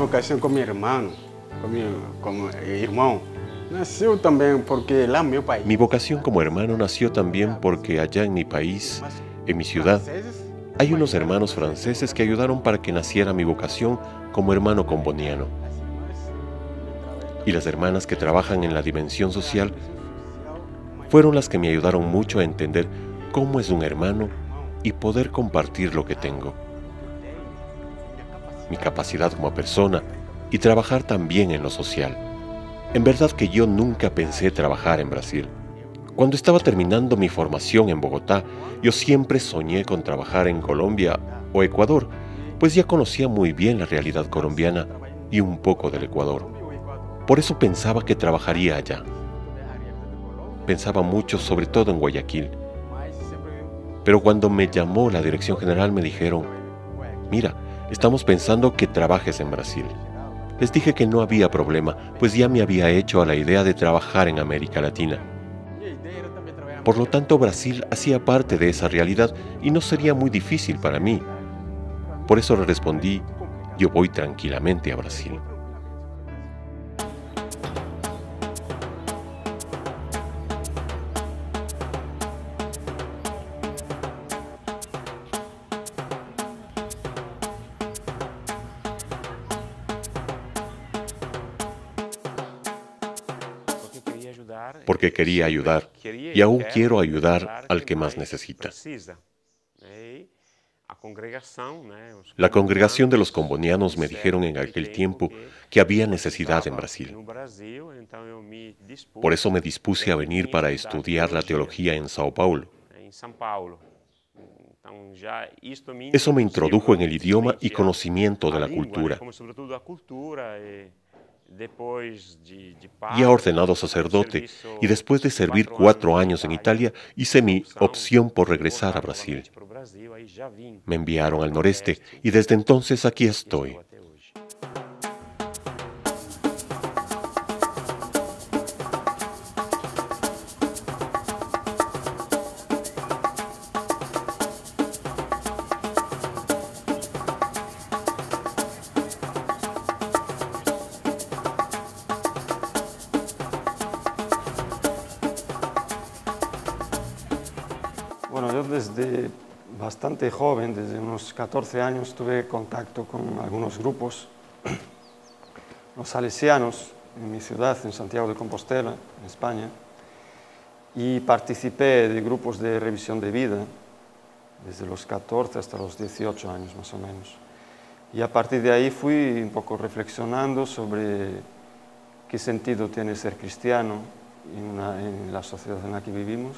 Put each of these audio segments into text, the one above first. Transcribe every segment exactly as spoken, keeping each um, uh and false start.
vocación con mi hermano, con mi, con mi hermano. Nació también porque lá en mi país. Mi vocación como hermano nació también porque allá en mi país, en mi ciudad, hay unos hermanos franceses que ayudaron para que naciera mi vocación como hermano comboniano. Y las hermanas que trabajan en la dimensión social fueron las que me ayudaron mucho a entender cómo es un hermano y poder compartir lo que tengo. Mi capacidad como persona y trabajar también en lo social. En verdad que yo nunca pensé trabajar en Brasil. Cuando estaba terminando mi formación en Bogotá, yo siempre soñé con trabajar en Colombia o Ecuador, pues ya conocía muy bien la realidad colombiana y un poco del Ecuador. Por eso pensaba que trabajaría allá. Pensaba mucho, sobre todo en Guayaquil. Pero cuando me llamó la dirección general me dijeron, mira, estamos pensando que trabajes en Brasil. Les dije que no había problema, pues ya me había hecho a la idea de trabajar en América Latina. Por lo tanto, Brasil hacía parte de esa realidad y no sería muy difícil para mí. Por eso le respondí, yo voy tranquilamente a Brasil. Porque quería ayudar, y aún quiero ayudar al que más necesita. La congregación de los combonianos me dijeron en aquel tiempo que había necesidad en Brasil. Por eso me dispuse a venir para estudiar la teología en Sao Paulo. Eso me introdujo en el idioma y conocimiento de la cultura. Ya ordenado sacerdote, y después de servir cuatro años en Italia, hice mi opción por regresar a Brasil. Me enviaron al noreste, y desde entonces aquí estoy. Bueno, yo desde bastante joven, desde unos catorce años, tuve contacto con algunos grupos, los salesianos, en mi ciudad, en Santiago de Compostela, en España, y participé de grupos de revisión de vida, desde los catorce hasta los dieciocho años más o menos. Y a partir de ahí fui un poco reflexionando sobre qué sentido tiene ser cristiano en, una, en la sociedad en la que vivimos.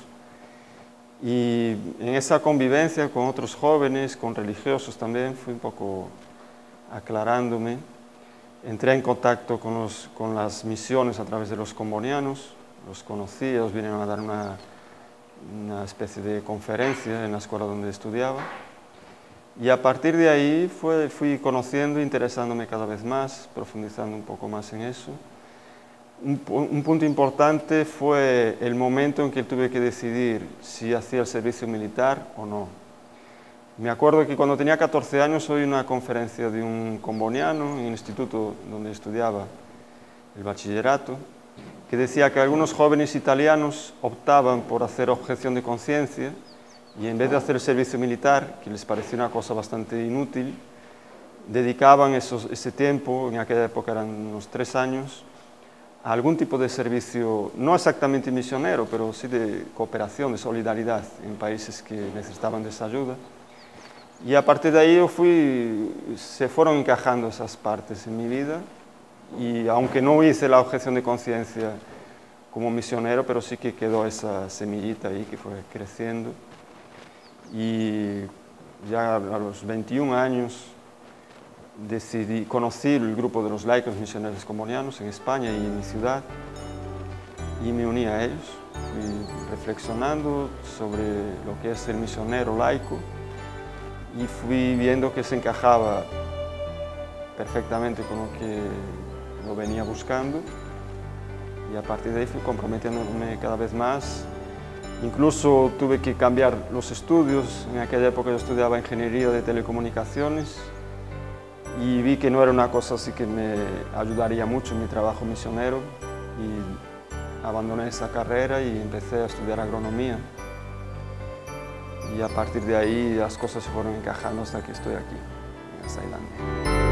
Y en esa convivencia con otros jóvenes, con religiosos también, fui un poco aclarándome. Entré en contacto con, los, con las misiones a través de los combonianos, los conocí, ellos vinieron a dar una, una especie de conferencia en la escuela donde estudiaba. Y a partir de ahí fue, fui conociendo, interesándome cada vez más, profundizando un poco más en eso. Un, un punto importante fue el momento en que tuve que decidir si hacía el servicio militar o no. Me acuerdo que cuando tenía catorce años oí una conferencia de un comboniano en el instituto donde estudiaba el bachillerato, que decía que algunos jóvenes italianos optaban por hacer objeción de conciencia y en vez de hacer el servicio militar, que les parecía una cosa bastante inútil, dedicaban esos, ese tiempo, en aquella época eran unos tres años, a algún tipo de servicio, no exactamente misionero, pero sí de cooperación, de solidaridad en países que necesitaban de esa ayuda. Y a partir de ahí yo fui, se fueron encajando esas partes en mi vida, y aunque no hice la objeción de conciencia como misionero, pero sí que quedó esa semillita ahí que fue creciendo. Y ya a los veintiún años decidí, conocí el grupo de los laicos misioneros combonianos en España y en mi ciudad y me uní a ellos, fui reflexionando sobre lo que es el misionero laico y fui viendo que se encajaba perfectamente con lo que lo venía buscando y a partir de ahí fui comprometiéndome cada vez más. Incluso tuve que cambiar los estudios, en aquella época yo estudiaba ingeniería de telecomunicaciones y vi que no era una cosa así que me ayudaría mucho en mi trabajo misionero y abandoné esa carrera y empecé a estudiar agronomía. Y a partir de ahí las cosas se fueron encajando hasta que estoy aquí, en Tailandia.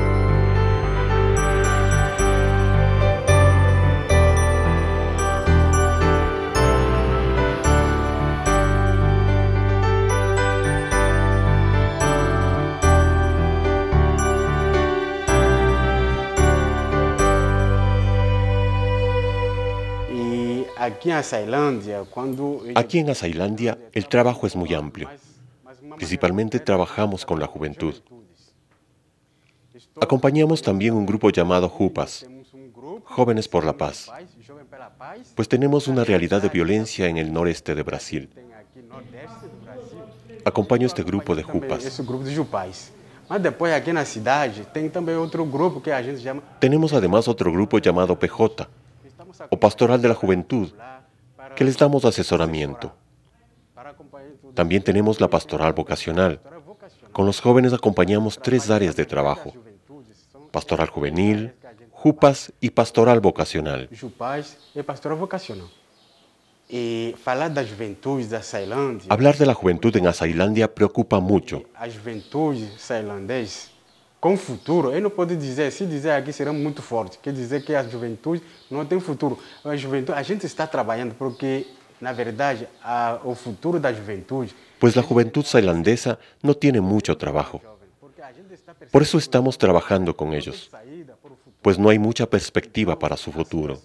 Aquí en Tailandia, cuando... Aquí en Tailandia el trabajo es muy amplio. Principalmente trabajamos con la juventud. Acompañamos también un grupo llamado Jupas, Jóvenes por la Paz, pues tenemos una realidad de violencia en el noreste de Brasil. Acompaño este grupo de Jupas. Tenemos además otro grupo llamado P J, o Pastoral de la Juventud, que les damos asesoramiento. También tenemos la Pastoral Vocacional. Con los jóvenes acompañamos tres áreas de trabajo: Pastoral Juvenil, Jupas y Pastoral Vocacional. Hablar de la juventud en Tailandia preocupa mucho. Com futuro, eu não posso dizer, se dizer aqui será muito forte, quer dizer que a juventude não tem futuro. A juventude, a gente está trabalhando porque, na verdade, a, o futuro da juventude... Pues la juventud tailandesa no tiene mucho trabajo. Por eso estamos trabajando con ellos, pues no hay mucha perspectiva para su futuro.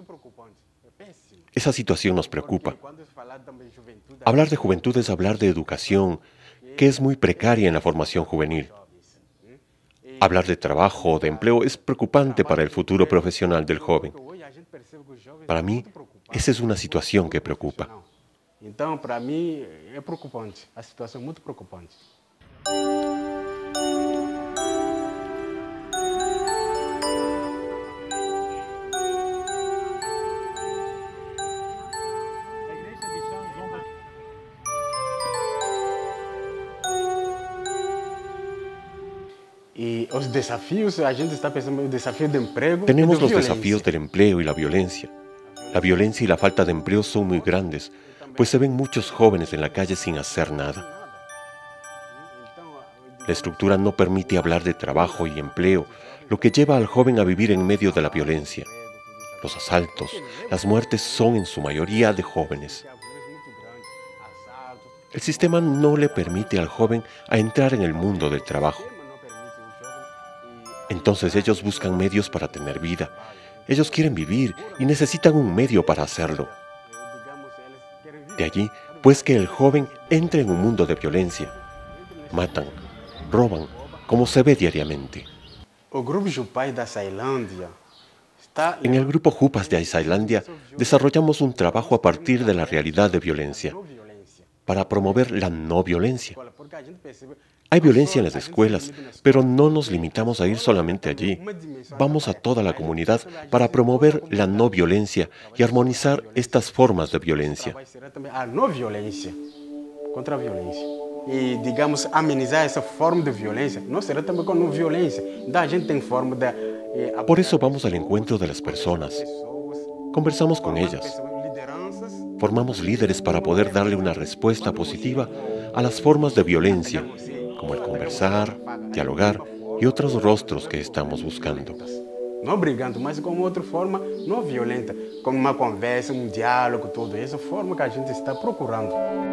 Esa situación nos preocupa. Hablar de juventud es hablar de educación, que es muy precaria en la formación juvenil. Hablar de trabajo o de empleo es preocupante para el futuro profesional del joven. Para mí, esa es una situación que preocupa. Entonces, para mí, es preocupante. La situación es muy preocupante. Y los desafíos, a gente está pensando en el desafío de empleo. Tenemos los desafíos del empleo y la violencia. La violencia y la falta de empleo son muy grandes, pues se ven muchos jóvenes en la calle sin hacer nada. La estructura no permite hablar de trabajo y empleo, lo que lleva al joven a vivir en medio de la violencia. Los asaltos, las muertes son en su mayoría de jóvenes. El sistema no le permite al joven a entrar en el mundo del trabajo. Entonces ellos buscan medios para tener vida. Ellos quieren vivir y necesitan un medio para hacerlo. De allí, pues, que el joven entre en un mundo de violencia. Matan, roban, como se ve diariamente. En el grupo Jupas de Tailandia desarrollamos un trabajo a partir de la realidad de violencia, para promover la no violencia. Hay violencia en las escuelas, pero no nos limitamos a ir solamente allí. Vamos a toda la comunidad para promover la no violencia y armonizar estas formas de violencia. A no violencia, contra a violencia. Y, digamos, amenizar esa forma de violencia. No será también con no violencia. La gente tiene forma de... Eh, Por eso vamos al encuentro de las personas. Conversamos con ellas. Formamos líderes para poder darle una respuesta positiva a las formas de violencia, como el conversar, dialogar y otros rostros que estamos buscando. No brigando, mas como outra forma não violenta, como uma conversa, um diálogo, tudo isso, forma que a gente está procurando.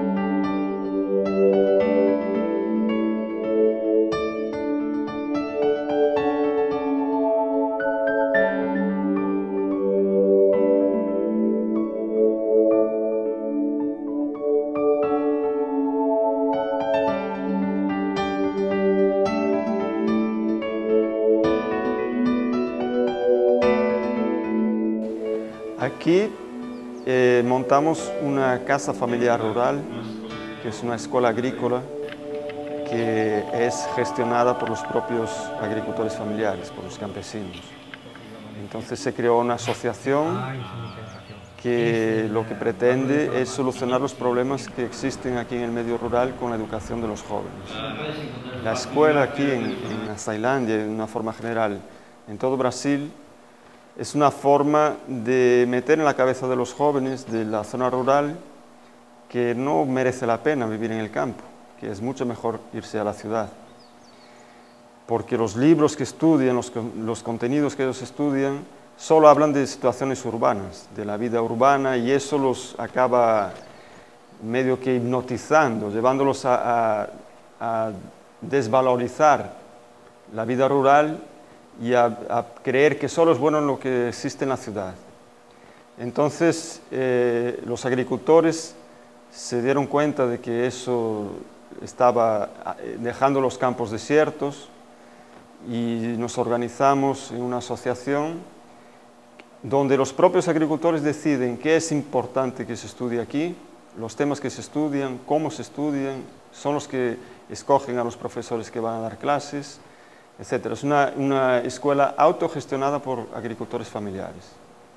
Aquí eh, montamos una casa familiar rural, que es una escuela agrícola, que es gestionada por los propios agricultores familiares, por los campesinos. Entonces se creó una asociación que lo que pretende es solucionar los problemas que existen aquí en el medio rural con la educación de los jóvenes. la escuela aquí en, en Tailandia, de una forma general, en todo Brasil, es una forma de meter en la cabeza de los jóvenes de la zona rural que no merece la pena vivir en el campo, que es mucho mejor irse a la ciudad. Porque los libros que estudian, los, los contenidos que ellos estudian, solo hablan de situaciones urbanas, de la vida urbana, y eso los acaba medio que hipnotizando, llevándolos a, a, a desvalorizar la vida rural y a, a creer que solo es bueno lo que existe en la ciudad. Entonces, eh, los agricultores se dieron cuenta de que eso estaba dejando los campos desiertos y nos organizamos en una asociación donde los propios agricultores deciden qué es importante que se estudie aquí, los temas que se estudian, cómo se estudian, son los que escogen a los profesores que van a dar clases, etcétera. Es una, una escuela autogestionada por agricultores familiares.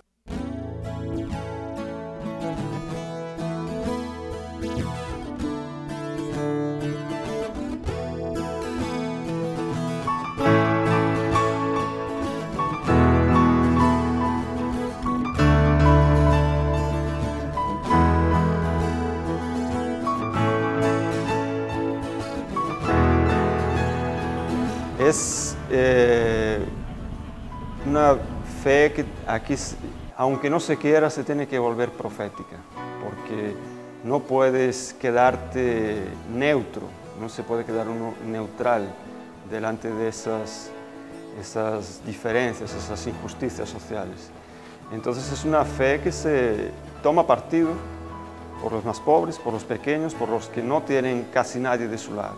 Es eh, una fe que aquí, aunque no se quiera, se tiene que volver profética, porque no puedes quedarte neutro, no se puede quedar uno neutral delante de esas, esas diferencias, esas injusticias sociales. Entonces es una fe que se toma partido por los más pobres, por los pequeños, por los que no tienen casi nadie de su lado.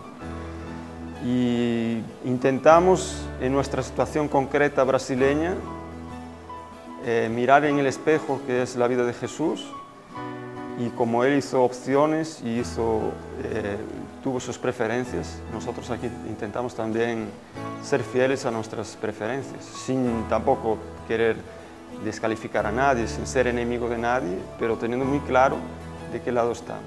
Y intentamos, en nuestra situación concreta brasileña, eh, mirar en el espejo que es la vida de Jesús, y como Él hizo opciones y hizo, eh, tuvo sus preferencias, nosotros aquí intentamos también ser fieles a nuestras preferencias, sin tampoco querer descalificar a nadie, sin ser enemigo de nadie, pero teniendo muy claro de qué lado estamos.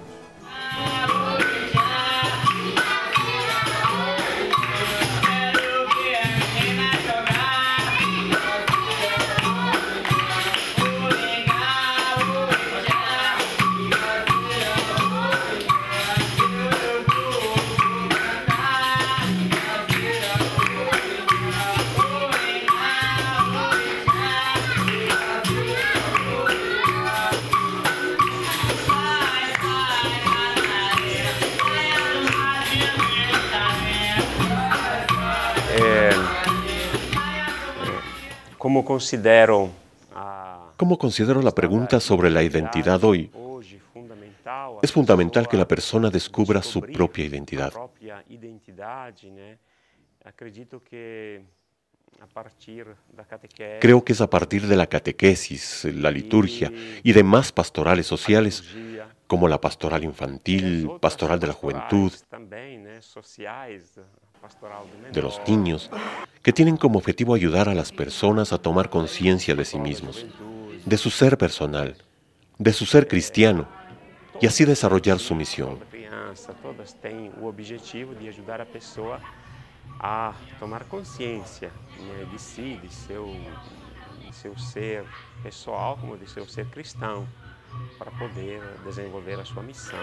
¿Cómo considero, ¿Cómo considero la pregunta sobre la identidad hoy? Es fundamental que la persona descubra su propia identidad. Creo que es a partir de la catequesis, la liturgia y demás pastorales sociales, como la pastoral infantil, pastoral de la juventud, de los niños, que tienen como objetivo ayudar a las personas a tomar conciencia de sí mismos, de su ser personal, de su ser cristiano, y así desarrollar su misión. Todas têm o objetivo de ajudar a pessoa a tomar consciência, né, de si, de seu, de seu ser pessoal, como de seu ser cristão, para poder desenvolver a sua missão.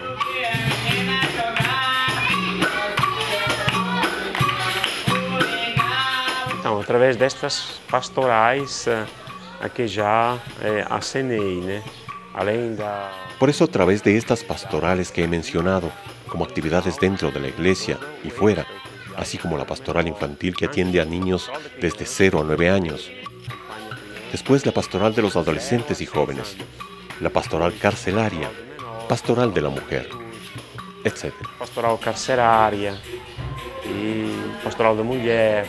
Então, através destas pastorais a que já eh, acenei, né, além da... Por eso, a través de estas pastorales que he mencionado, como actividades dentro de la iglesia y fuera, así como la pastoral infantil que atiende a niños desde cero a nueve años. Después, la pastoral de los adolescentes y jóvenes, la pastoral carcelaria, pastoral de la mujer, etcétera. Pastoral carcerária e pastoral da mulher.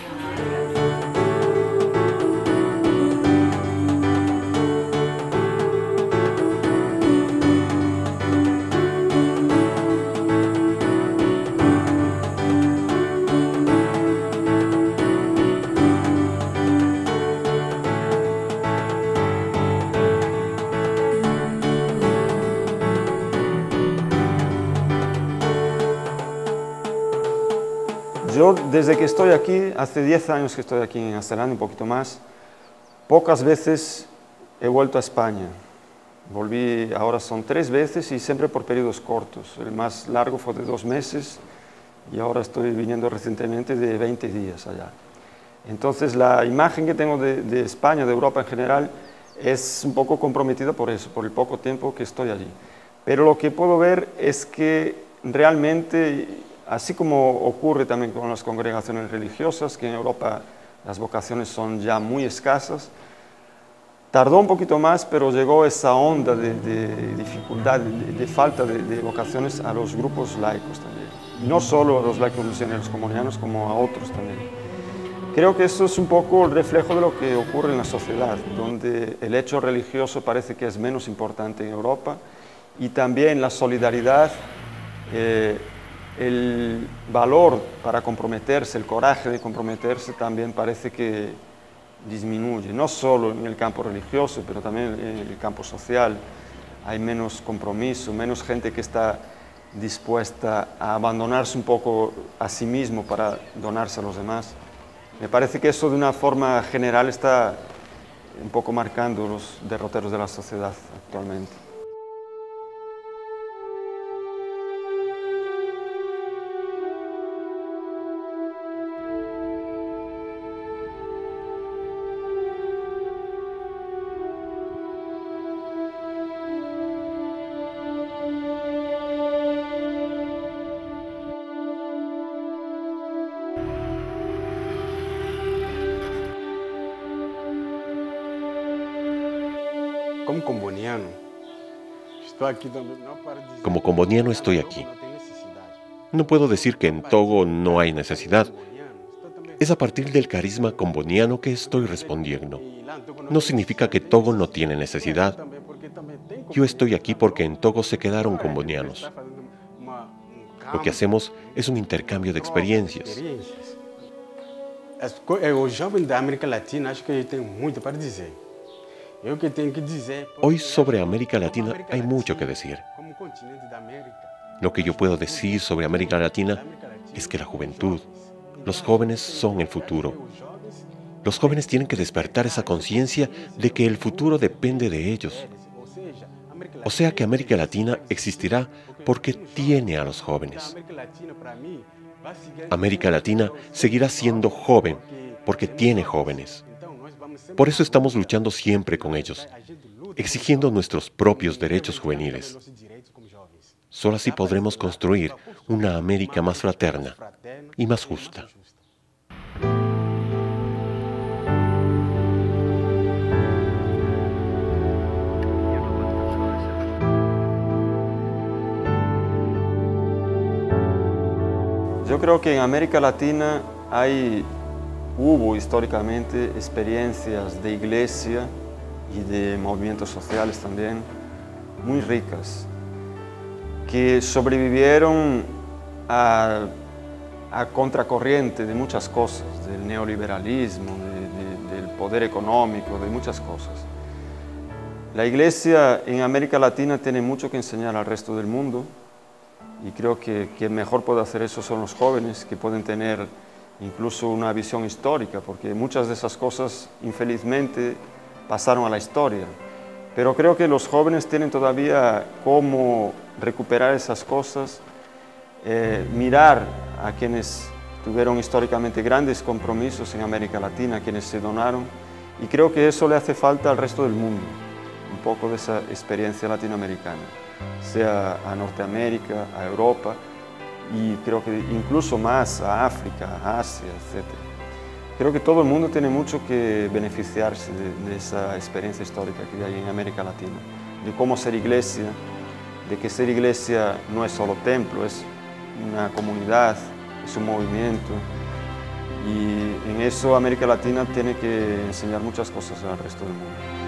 Yo desde que estoy aquí, hace diez años que estoy aquí en Nueva Zelanda, un poquito más, pocas veces he vuelto a España. Volví, ahora son tres veces y siempre por periodos cortos. El más largo fue de dos meses y ahora estoy viniendo recientemente de veinte días allá. Entonces la imagen que tengo de, de España, de Europa en general, es un poco comprometida por eso, por el poco tiempo que estoy allí. Pero lo que puedo ver es que realmente, así como ocurre también con las congregaciones religiosas, que en Europa las vocaciones son ya muy escasas, tardó un poquito más, pero llegó esa onda de, de dificultad, de, de falta de, de vocaciones a los grupos laicos también. Y no solo a los laicos misioneros comunianos, como a otros también. Creo que eso es un poco el reflejo de lo que ocurre en la sociedad, donde el hecho religioso parece que es menos importante en Europa y también la solidaridad, eh, el valor para comprometerse, el coraje de comprometerse también parece que disminuye, no solo en el campo religioso, pero también en el campo social. Hay menos compromiso, menos gente que está dispuesta a abandonarse un poco a sí mismo para donarse a los demás. Me parece que eso de una forma general está un poco marcando los derroteros de la sociedad actualmente. Como comboniano, estoy aquí también, no para decir Como comboniano estoy aquí. No puedo decir que en Togo no hay necesidad. Es a partir del carisma comboniano que estoy respondiendo. No significa que Togo no tiene necesidad. Yo estoy aquí porque en Togo se quedaron combonianos. Lo que hacemos es un intercambio de experiencias. Os jovens da América Latina, acho que tem muito para dizer. Eu que tenho que dizer. Hoy sobre América Latina hay mucho que decir. Como continente da América. Lo que yo puedo decir sobre América Latina es que la juventud, los jóvenes son el futuro. Los jóvenes tienen que despertar esa conciencia de que el futuro depende de ellos. O sea que América Latina existirá porque tiene a los jóvenes. América Latina seguirá siendo joven porque tiene jóvenes. Por eso estamos luchando siempre con ellos, exigiendo nuestros propios derechos juveniles. Solo así podremos construir una América más fraterna y más justa. Yo creo que en América Latina hay, hubo históricamente experiencias de iglesia y de movimientos sociales también muy ricas, que sobrevivieron a, a contracorriente de muchas cosas, del neoliberalismo, de, de, del poder económico, de muchas cosas. La iglesia en América Latina tiene mucho que enseñar al resto del mundo. Y creo que quien mejor puede hacer eso son los jóvenes, que pueden tener incluso una visión histórica, porque muchas de esas cosas, infelizmente, pasaron a la historia. Pero creo que los jóvenes tienen todavía cómo recuperar esas cosas, eh, mirar a quienes tuvieron históricamente grandes compromisos en América Latina, a quienes se donaron, y creo que eso le hace falta al resto del mundo, un poco de esa experiencia latinoamericana, sea a Norteamérica, a Europa y creo que incluso más a África, a Asia, etcétera. Creo que todo el mundo tiene mucho que beneficiarse de, de esa experiencia histórica que hay en América Latina, de cómo ser iglesia, de que ser iglesia no es solo templo, es una comunidad, es un movimiento, y en eso América Latina tiene que enseñar muchas cosas al resto del mundo.